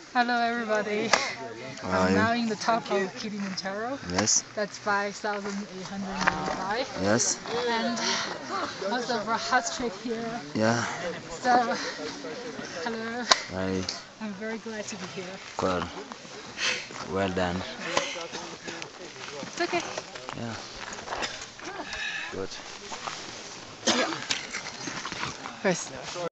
Hello everybody. How are I'm you? now in the top of Kilimanjaro. Yes. That's 5,895. Yes. And also for hot streak here. Yeah. So, hello. Very I'm very glad to be here. good. Well done. It's okay. Yeah. Good. First.